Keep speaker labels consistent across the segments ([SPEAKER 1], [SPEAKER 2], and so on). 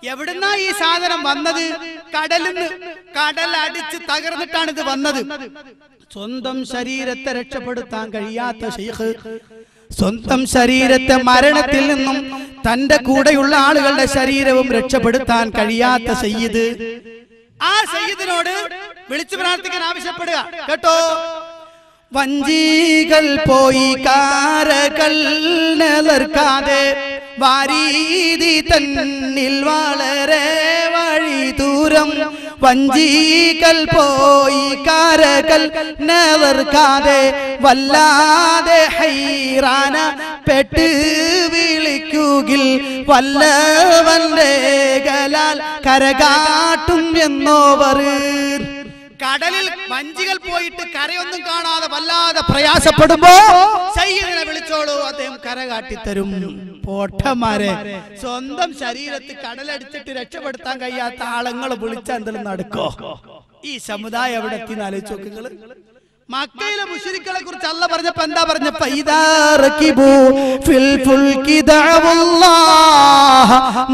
[SPEAKER 1] എവിടുന്നാ ഈ സാധനം വന്നത്? കടലിന്ന്. കടൽ അടിച്ച് തകർന്നിട്ടാണ് ഇത് വന്നത്. സ്വന്തം ശരീരത്തെ രക്ഷപ്പെടുത്താൻ കഴിയാത്ത ശൈഖ്, സ്വന്തം ശരീരത്തെ മരണത്തിൽ നിന്നും തന്റെ കൂടെയുള്ള ആളുകളുടെ ശരീരവും രക്ഷപ്പെടുത്താൻ കഴിയാത്ത സയ്യിദ്, ആ സയ്യിദിനോട് വിളിച്ചു പ്രാർത്ഥിക്കാൻ ആവശ്യപ്പെടുക കേട്ടോ. വഞ്ചികൾ പോയി കാരകൾ നിലർക്കാതെ വാരീതി തന്നിൽ വളരെ വഴി ദൂരം. വഞ്ചികൾ പോയി കാരകൾ നിലർക്കാതെ വല്ലാതെ ഹൈറാന പെട്ട് വിളിക്കുകിൽ വല്ലവന്റെ ഗലാൽ കരകാട്ടും എന്നോവർ. കടലിൽ വഞ്ചികൾ പോയിട്ട് കരയൊന്നും കാണാതെ വല്ലാതെ പ്രയാസപ്പെടുമ്പോ സയ്യിദിനെ വിളിച്ചോളൂ, അദ്ദേഹം കര കാട്ടിത്തരും. പോട്ടന്മാരെ, സ്വന്തം ശരീരത്തിൽ കടലടിച്ചിട്ട് രക്ഷപ്പെടുത്താൻ കഴിയാത്ത ആളുകൾ വിളിച്ചാൽ എന്തെങ്കിലും നടക്കോ? ഈ സമുദായം എവിടെ എത്തിന്ന് ആലോചിച്ച് നോക്കുകള്. മക്കയിലെ മുശ്രിക്കുകളെ കുറിച്ച് അല്ലാഹ് പറഞ്ഞപ്പോ എന്താ പറഞ്ഞ? ഫൈദാ റകിബു ഫിൽ ഫുൽകി ദഅവല്ലാഹ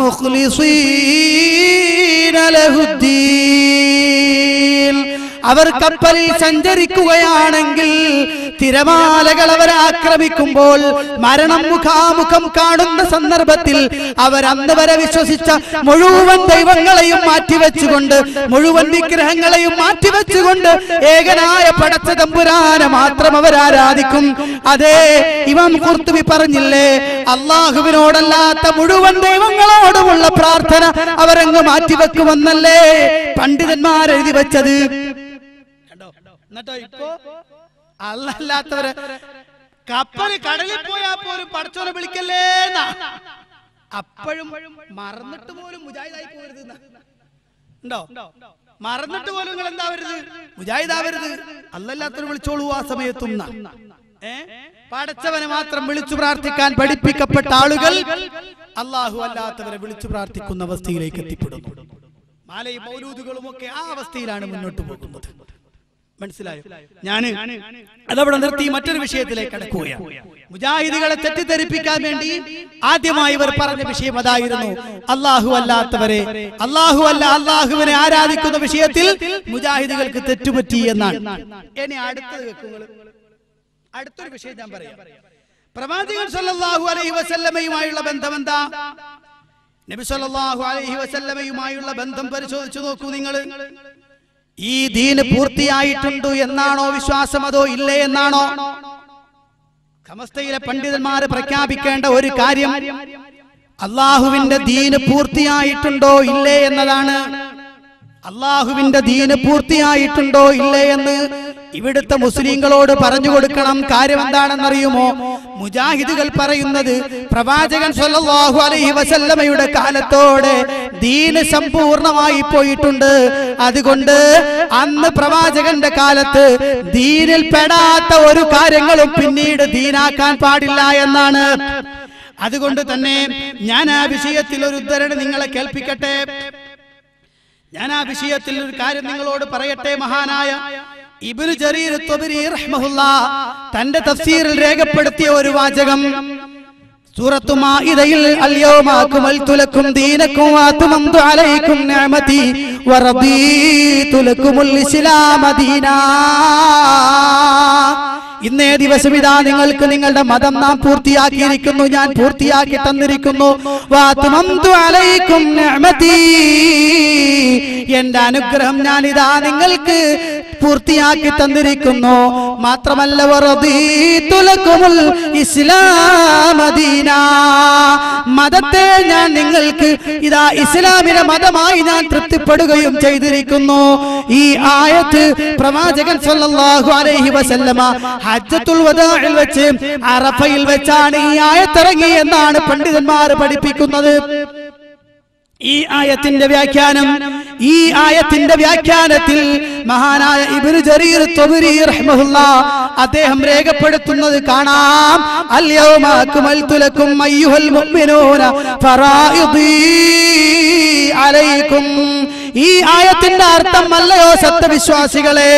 [SPEAKER 1] മുഖ്ലിസീന ലഹുദ്ദീൻ. അവർ കപ്പലിൽ സഞ്ചരിക്കുകയാണെങ്കിൽ തിരമാലകൾ അവരെ ആക്രമിക്കുമ്പോൾ മരണം മുഖാമുഖം കാണുന്ന സന്ദർഭത്തിൽ അവർ അന്ന് വരെ വിശ്വസിച്ച മുഴുവൻ ദൈവങ്ങളെയും മാറ്റിവെച്ചുകൊണ്ട്, മുഴുവൻ വിഗ്രഹങ്ങളെയും മാറ്റിവെച്ചുകൊണ്ട് ഏകനായ പടച്ച തമ്പുരാനെ മാത്രം അവർ ആരാധിക്കും. അതേ ഇമാം ഖുർത്തുബി പറഞ്ഞില്ലേ, അള്ളാഹുവിനോടല്ലാത്ത മുഴുവൻ ദൈവങ്ങളോടുമുള്ള പ്രാർത്ഥന അവരങ്ങ് മാറ്റിവെക്കുമെന്നല്ലേ പണ്ഡിതന്മാർ എഴുതി വെച്ചത്. എന്നിട്ടോ ഇപ്പോ അല്ലാത്തവരെ കപ്പല് കടലിൽ പോയാ പോലും പടച്ചോനെ വിളിക്കല്ലേ, അപ്പോഴും മറന്നിട്ട് പോലും മുജാഹിദായി പോരുത് ഉണ്ടോ? മറന്നിട്ട് പോലും നിങ്ങൾ എന്താവരുത്, മുജാഹിദാവരുത്. അല്ലല്ലാത്തവരെ വിളിച്ചോളൂ ആ സമയത്തും. പടച്ചവനെ മാത്രം വിളിച്ചു പ്രാർത്ഥിക്കാൻ പഠിപ്പിക്കപ്പെട്ട ആളുകൾ അല്ലാഹു അല്ലാത്തവരെ വിളിച്ചു പ്രാർത്ഥിക്കുന്ന അവസ്ഥയിലേക്ക് എത്തിപ്പെടുന്നു. മാലയും മൗലൂദുകളും ഒക്കെ ആ അവസ്ഥയിലാണ് മുന്നോട്ട് പോകുന്നത്. മനസ്സിലായോ? ഞാന് അതവിടെ നിർത്തി മറ്റൊരു വിഷയത്തിലേക്ക് കടക്കുകയാണ്. മുജാഹിദുകളെ തെറ്റിദ്ധരിപ്പിക്കാൻ വേണ്ടി ആദ്യമായി ഇവർ പറഞ്ഞ വിഷയം അതായിരുന്നു, അല്ലാഹു അല്ലാത്തവരെ, അല്ലാഹുവിനെ ആരാധിക്കുന്ന വിഷയത്തിൽ മുജാഹിദുകൾക്ക് തെറ്റുപറ്റി എന്നാണ്. ഇനി അടുത്തൊരു വിഷയം ഞാൻ പറയാം. പ്രവാചകൻ സല്ലല്ലാഹു അലൈഹി വസല്ലമയുമായുള്ള ബന്ധം എന്താ? നബി സല്ലല്ലാഹു അലൈഹി വസല്ലമയുമായുള്ള ബന്ധം പരിശോധിച്ചു നോക്കൂ നിങ്ങൾ. ഈ ദീന് പൂർത്തിയായിട്ടുണ്ട് എന്നാണോ വിശ്വാസം, അതോ ഇല്ലേ എന്നാണോ? സമസ്തയിലെ പണ്ഡിതന്മാര് പ്രഖ്യാപിക്കേണ്ട ഒരു കാര്യം അള്ളാഹുവിന്റെ ദീന് പൂർത്തിയായിട്ടുണ്ടോ ഇല്ലേ എന്നതാണ്. അള്ളാഹുവിന്റെ ദീന് പൂർത്തിയായിട്ടുണ്ടോ ഇല്ലേ എന്ന് ഇവിടുത്തെ മുസ്ലിങ്ങളോട് പറഞ്ഞു കൊടുക്കണം. കാര്യം എന്താണെന്നറിയുമോ? മുജാഹിദുകൾ പറയുന്നത് പ്രവാചകൻ സല്ലല്ലാഹു അലൈഹി വസല്ലമയുടെ കാലത്തോടെ ദീന് സമ്പൂർണമായി പോയിട്ടുണ്ട്. അതുകൊണ്ട് അന്ന് പ്രവാചകന്റെ കാലത്ത് ദീനിൽ പെടാത്ത ഒരു കാര്യങ്ങളും പിന്നീട് ദീനാക്കാൻ പാടില്ല എന്നാണ്. അതുകൊണ്ട് തന്നെ ഞാൻ ആ വിഷയത്തിൽ ഒരു ഉദ്ധരണി നിങ്ങളെ കേൾപ്പിക്കട്ടെ. ഞാൻ ആ വിഷയത്തിൽ ഒരു കാര്യം നിങ്ങളോട് പറയട്ടെ. മഹാനായ ഇബ്നു ജരീർ ത്വബരി റഹ്മഹുല്ലാഹ് തന്റെ തഫ്സീറിൽ രേഖപ്പെടുത്തിയ ഒരു വാചകം സൂറത്തു മാഇദയിൽ അൽയൗമ അക്മൽതു ലക്കും ദീനക്കും വഅത്മംതു അലൈക്കും നിഅമതി വറദീതു ലക്കുമുൽ ഇസ്ലാമ ദീനാ. ഇന്നേ ദിവസം ഇതാ നിങ്ങൾക്ക് നിങ്ങളുടെ മതം നാം പൂർത്തിയാക്കിയിരിക്കുന്നു, ഞാൻ പൂർത്തിയാക്കി തന്നിരിക്കുന്നു. വഅത്മംതു അലൈക്കും നിഅമതി, എന്റെ അനുഗ്രഹം ഞാൻ ഇതാ നിങ്ങൾക്ക് പൂർത്തിയാക്കി തന്നിരിക്കുന്നു. മാത്രമല്ല വറദീതു ലക്കുമുൽ ഇസ്ലാമ ദീനാ, മതത്തെ ഞാൻ നിങ്ങൾക്ക് ഇതാ ഇസ്ലാമിന്റെ മതമായി ഞാൻ തൃപ്തിപ്പെടുകയും ചെയ്തിരിക്കുന്നു. ഈ ആയത്ത് പ്രവാചകൻ സല്ലല്ലാഹു അലൈഹി വസല്ലമ ഹജ്ജത്തുൽ വദാഇൽ വെച്ച് അറഫയിൽ വെച്ചാണ് ഈ ആയത്ത് ഇറങ്ങി എന്നാണ് പണ്ഡിതന്മാർ പഠിപ്പിക്കുന്നത്. ഈ ആയത്തിന്റെ വ്യാഖ്യാനത്തിൽ മഹാനായ ഇബ്നു ജരീർ ത്വബരി റഹ്മഹുല്ലാഹ് അദ്ദേഹം രേഖപ്പെടുത്തുന്നത് കാണാം. അൽയൗമ അക്മൽതു ലക്കും അയ്യുഹൽ മുഅ്മിനൂന ഫറായിദി അലൈക്കും. ഈ ആയത്തിന്റെ അർത്ഥം അല്ലയോ സത്യവിശ്വാസികളെ,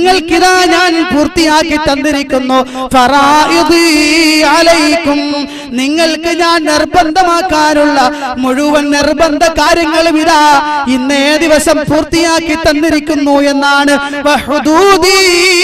[SPEAKER 1] നിങ്ങൾക്കിതാ ഞാൻ പൂർത്തിയാക്കി തന്നിരിക്കുന്നു. ഫറായിദി അലൈക്കും, നിങ്ങൾക്ക് ഞാൻ നിർബന്ധമാക്കാനുള്ള മുഴുവൻ നിർബന്ധ കാര്യങ്ങളും ഇതാ ഇന്നേ ദിവസം പൂർത്തിയാക്കി തന്നിരിക്കുന്നു എന്നാണ്. വഹുദൂദി,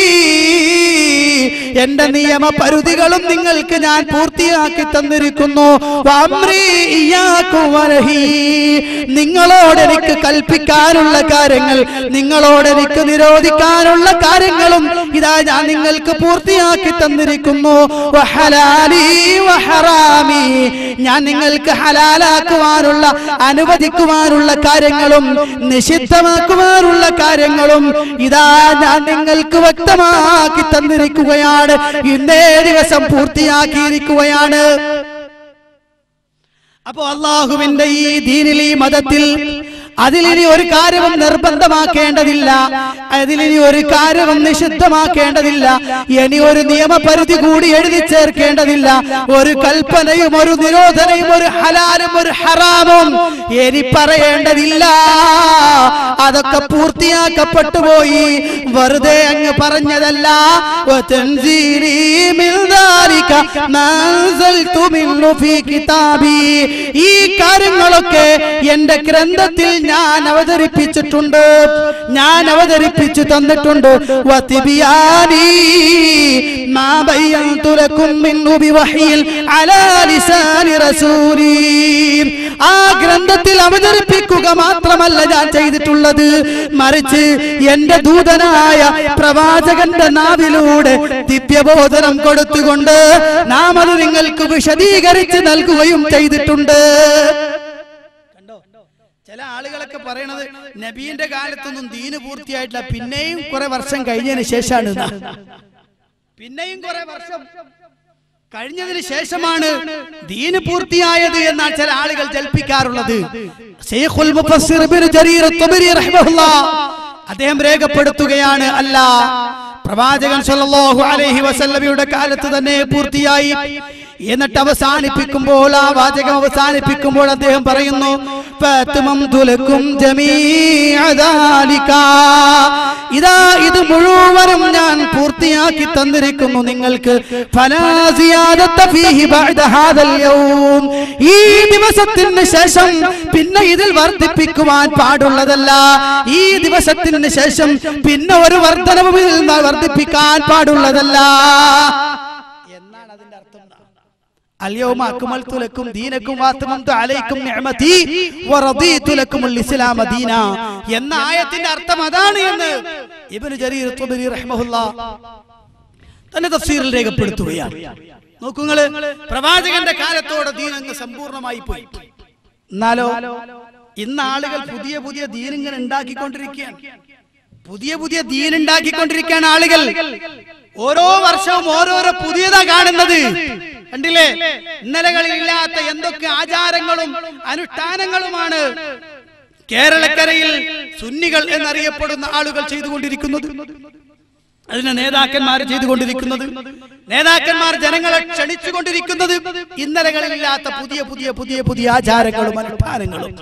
[SPEAKER 1] എന്റെ നിയമ പരിധികളും നിങ്ങൾക്ക് ഞാൻ പൂർത്തിയാക്കി തന്നിരിക്കുന്നു. വഅംരി ഇയ്യാകും വനഹി, നിങ്ങളോട് എനിക്ക് കൽപ്പിക്കാനുള്ള കാര്യങ്ങൾ, നിങ്ങളോട് എനിക്ക് നിരോധിക്കാനുള്ള കാര്യങ്ങളും ഇതാ ഞാൻ നിങ്ങൾക്ക് പൂർത്തിയാക്കി തന്നിരിക്കുന്നു. വഹലാലി വഹറാമി, ഞാൻ നിങ്ങൾക്ക് ഹലാലാക്കുവാനുള്ള അനുവദിക്കുവാനുള്ള കാര്യങ്ങളും നിഷിദ്ധമാക്കുവാനുള്ള കാര്യങ്ങളും ഇതാ ഞാൻ നിങ്ങൾക്ക് വ്യക്തമാക്കി തന്നിരിക്കുകയാണ്. ഇന്നേ ദിവസം പൂർത്തിയാക്കിയിരിക്കുകയാണ്. അപ്പോ അള്ളാഹുവിന്റെ ഈ ദീനിൽ, ഈ മതത്തിൽ അതിലിനി ഒരു കാര്യവും നിർബന്ധമാക്കേണ്ടതില്ല, അതിലിനി ഒരു കാര്യവും നിഷിദ്ധമാക്കേണ്ടതില്ല, ഇനി ഒരു നിയമപരിധി കൂടി എഴുതി ചേർക്കേണ്ടതില്ല. ഒരു കൽപ്പനയും ഒരു നിരോധനയും ഒരു ഹലാലും ഒരു ഹറാമും ഇനി പറയേണ്ടതില്ല. അതൊക്കെ പൂർത്തിയാക്കപ്പെട്ടു പോയി, വെറുതെ അങ്ങ് പറഞ്ഞതല്ല. ഈ കാര്യങ്ങളൊക്കെ എന്റെ ഗ്രന്ഥത്തിൽ ഞാൻ അവതരിപ്പിച്ചിട്ടുണ്ട്, ഞാൻ അവതരിപ്പിച്ചു തന്നിട്ടുണ്ട്. വതിബിയാനി മാ ബയ്യൻതു ലക്കും മിൻഹു ബിവഹീൽ അലാ ലിസാനി റസൂലി, ആ ഗ്രന്ഥത്തിൽ അവതരിപ്പിക്കുക മാത്രമല്ല ഞാൻ ചെയ്തിട്ടുള്ളത്, മറിച്ച് എന്റെ ദൂതനായ പ്രവാചകന്റെ നാവിലൂടെ ദിവ്യബോധനം കൊടുത്തുകൊണ്ട് നാം അത് നിങ്ങൾക്ക് വിശദീകരിച്ച് നൽകുകയും ചെയ്തിട്ടുണ്ട്. ചില ആളുകളൊക്കെ പറയണത് നബീന്റെ കാലത്തൊന്നും ദീന് പൂർത്തിയായിട്ടില്ല, പിന്നെയും കുറെ വർഷം കഴിഞ്ഞതിന് ശേഷമാണ്, പിന്നെയും കുറെ വർഷം കഴിഞ്ഞതിന് ശേഷമാണ് ദീന് പൂർത്തിയായത് എന്നാണ് ചില ആളുകൾ ജൽപ്പിക്കാറുള്ളത്. ശൈഖുൽ മുഫസ്സിർ ഇബ്നു ജരീർ അത്ബരി റഹിമഹുല്ലാഹ് അദ്ദേഹം രേഖപ്പെടുത്തുകയാണ്, അല്ല, പ്രവാചകൻ സല്ലല്ലാഹു അലൈഹി വസല്ലമയുടെ കാലത്ത് തന്നെ പൂർത്തിയായി. എന്നിട്ട് അവസാനിപ്പിക്കുമ്പോൾ, ആ വാചകം അവസാനിപ്പിക്കുമ്പോൾ അദ്ദേഹം പറയുന്നു, ഇതാ ഇത് മുഴുവനും ഞാൻ പൂർത്തിയാക്കി തന്നിരിക്കുന്നു നിങ്ങൾക്ക്. ഈ ദിവസത്തിന് ശേഷം പിന്നെ ഇതിൽ വർദ്ധിപ്പിക്കുവാൻ പാടുള്ളതല്ല. ഈ ദിവസത്തിന് ശേഷം പിന്നെ ഒരു വർധനവും ഇതിൽ വർദ്ധിപ്പിക്കാൻ പാടുള്ളതല്ല എന്നാണ് അതിന്റെ അർത്ഥം. അൽയൗമ അക്മൽതു ലക്കും ദീനക്കും വഅത്മംതു അലൈക്കും നിഅമതി വറദീതു ലക്കുമുൽ ഇസ്ലാമ ദീന എന്ന ആയത്തിന്റെ അർത്ഥം അതാണ് എന്ന് ഇബ്നു ജരീർ അത്ബരി റഹിമഹുല്ലാഹ് തന്റെ തഫ്സീറിൽ രേഖപ്പെടുത്തുകയാണ്. നോക്കൂ നിങ്ങൾ, പ്രവാചകന്റെ കാലത്തോടെ ദീൻ അങ്ങ് സമ്പൂർണ്ണമായി പോയി. എന്നാലോ ഇന്ന് ആളുകൾ പുതിയ പുതിയ ദീൻ ഇങ്ങനെ ഉണ്ടാക്കിക്കൊണ്ടിരിക്കുകയാണ്, പുതിയ പുതിയ ദീൻ ഉണ്ടാക്കിക്കൊണ്ടിരിക്കുകയാണ് ആളുകൾ. ഓരോ വർഷവും ഓരോരോ പുതിയതാ കാണുന്നത്, കണ്ടില്ലേ? ഇന്നലകളിൽ ഇല്ലാത്ത എന്തൊക്കെ ആചാരങ്ങളും അനുഷ്ഠാനങ്ങളുമാണ് കേരളക്കരയിൽ സുന്നികൾ എന്നറിയപ്പെടുന്ന ആളുകൾ ചെയ്തുകൊണ്ടിരിക്കുന്നത്. അതിന് നേതാക്കന്മാർ ചെയ്തുകൊണ്ടിരിക്കുന്നത്, നേതാക്കന്മാർ ജനങ്ങളെ ക്ഷണിച്ചുകൊണ്ടിരിക്കുന്നത് ഇന്നലകളിലില്ലാത്ത പുതിയ പുതിയ പുതിയ പുതിയ ആചാരങ്ങളും അനുഷ്ഠാനങ്ങളും.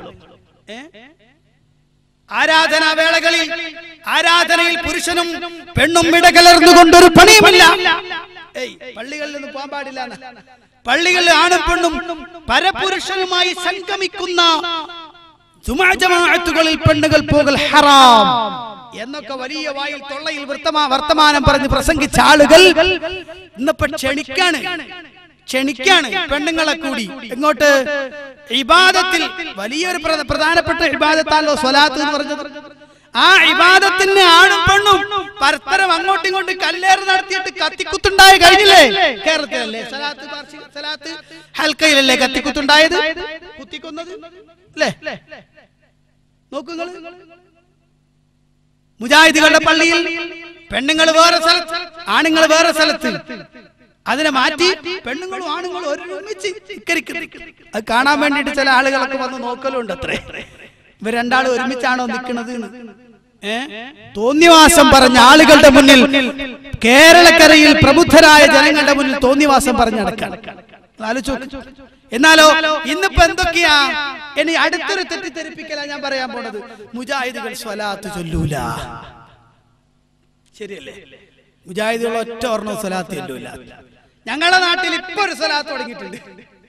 [SPEAKER 1] ആരാധനാവേളകളിൽ ആരാധനയിൽ പുരുഷനും പെണ്ണും ഇടകലർന്നുകൊണ്ടൊരു പണിയുമില്ല. പള്ളികളിൽ നിന്ന് പോകാൻ പാടില്ല, പള്ളികളിൽ ആണും പെണ്ണും പരപുരുഷനുമായി സംഗമിക്കുന്ന ജുമുഅ ജമാഅത്തുകളിൽ പെണ്ണുകൾ പോകൽ ഹറാം എന്നൊക്കെ വലിയ വായിൽ തൊള്ളയിൽ വർത്തമാനം പറഞ്ഞ് പ്രസംഗിച്ച ആളുകൾ ഇന്നിപ്പോ ക്ഷണിക്കാണ് പെണ്ണുങ്ങളെ കൂടി ഇങ്ങോട്ട്. ഇബാദത്തിൽ വലിയൊരു പ്രധാനപ്പെട്ട ഇബാദത്താണല്ലോ സ്വലാത്ത് എന്ന് പറഞ്ഞത്. ആ ഇബാദത്തിന് ആണും പെണ്ണും പരസ്പരം അങ്ങോട്ടും ഇങ്ങോട്ടും കല്ലേറ് നടത്തിയിട്ട് കത്തിക്കുത്തുണ്ടായ കഴിഞ്ഞില്ലേ? കേരളത്തിലല്ലേ സലാത്ത് ഹൽക്കയിലല്ലേ കത്തിക്കുത്തുണ്ടായത്, കുത്തിക്കൊന്നത് അല്ലേ? നോക്കുക, മുജാഹിദുകളുടെ പള്ളിയിൽ പെണ്ണുങ്ങൾ വേറെ സ്ഥലത്ത്, ആണുങ്ങൾ വേറെ സ്ഥലത്ത്. അതിനെ മാറ്റി പെണ്ണുങ്ങളും ആണുങ്ങളും ഒരുമിച്ച് അത് കാണാൻ വേണ്ടിട്ട് ചില ആളുകളൊക്കെ വന്ന് നോക്കലുണ്ട്. അത്രേ, ഇവർ രണ്ടാളും ഒരുമിച്ചാണോ നിൽക്കുന്നത്? തോന്നിവാസം പറഞ്ഞ ആളുകളുടെ മുന്നിൽ, കേരളക്കരയിൽ പ്രബുദ്ധരായ ജനങ്ങളുടെ മുന്നിൽ തോന്നിവാസം പറഞ്ഞ് നടക്കാൻ ആലോചിച്ചു. എന്നാലോ ഇന്നിപ്പോ എന്തൊക്കെയാ? ഇനി അടുത്തൊരു തെറ്റിദ്ധരിപ്പിക്കലാ ഞാൻ പറയാൻ പോണത്. മുജാഹിദുകൾ സ്വലാത്ത് ചൊല്ലൂല, ശരിയല്ലേ? മുജാഹിദുകൾ ഒറ്റ ഓർമ്മ സ്വലാത്ത് ചൊല്ലൂല. ഞങ്ങളുടെ നാട്ടിൽ ഇപ്പൊ ഒരു സ്വലാത്ത് തുടങ്ങിയിട്ടുണ്ട്.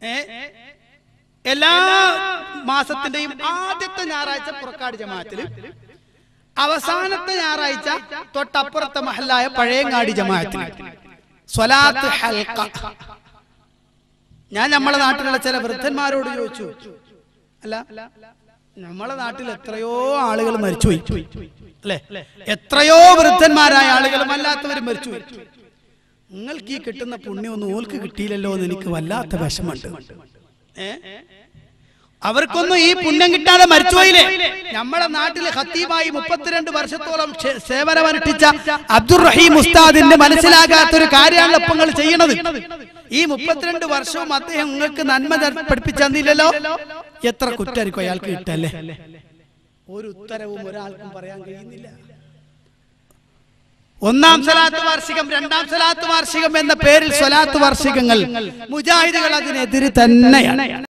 [SPEAKER 1] എല്ലാ മാസത്തിന്റെയും ആദ്യത്തെ ഞായറാഴ്ച പുറക്കാട് ജമാഅത്തിൽ, അവസാനത്തെ ഞായറാഴ്ച തൊട്ടപ്പുറത്തെ മഹല്ലായ പഴയങ്ങാടി ജമാഅത്തിൽ സ്വലാത്ത് ഹൽഖ. ഞാൻ നമ്മളെ നാട്ടിലുള്ള ചില വൃദ്ധന്മാരോട് ചോദിച്ചു, അല്ല നമ്മളെ നാട്ടിൽ എത്രയോ ആളുകൾ മരിച്ചുപോയി അല്ലെ, എത്രയോ വൃദ്ധന്മാരായ ആളുകളും അല്ലാത്തവരും മരിച്ചുപോയി, നിങ്ങൾക്ക് ഈ കിട്ടുന്ന പുണ്യമൊന്നും ഓൾക്ക് കിട്ടിയില്ലല്ലോ എന്ന് എനിക്ക് വല്ലാത്ത വിഷമമുണ്ട്. അവർക്കൊന്നും ഈ പുണ്യം കിട്ടാതെ മരിച്ചുപോയില്ലേ? നമ്മളെ നാട്ടിൽ ഖത്തീബായി 32 വർഷത്തോളം സേവനമനുഷ്ഠിച്ച അബ്ദുറഹീം ഉസ്താദിന്റെ മനസ്സിലാകാത്തൊരു കാര്യമാണ് ഇപ്പൊ നിങ്ങൾ ചെയ്യണത്. ഈ 32 വർഷവും അദ്ദേഹം നിങ്ങൾക്ക് നന്മ പഠിപ്പിച്ചു തന്നില്ലല്ലോ. എത്ര കുറ്റായിരിക്കും അയാൾക്ക് കിട്ടല്ലേ? ഒരു ഉത്തരവും ഒരാൾക്കും പറയാൻ കഴിയുന്നില്ല. ഒന്നാം സ്വലാത്ത് വാർഷികം, രണ്ടാം സ്വലാത്ത് വാർഷികം എന്ന പേരിൽ സ്വലാത്ത് വാർഷികങ്ങൾ മുജാഹിദുകൾ അതിനെതിരെ തന്നെയാണ്.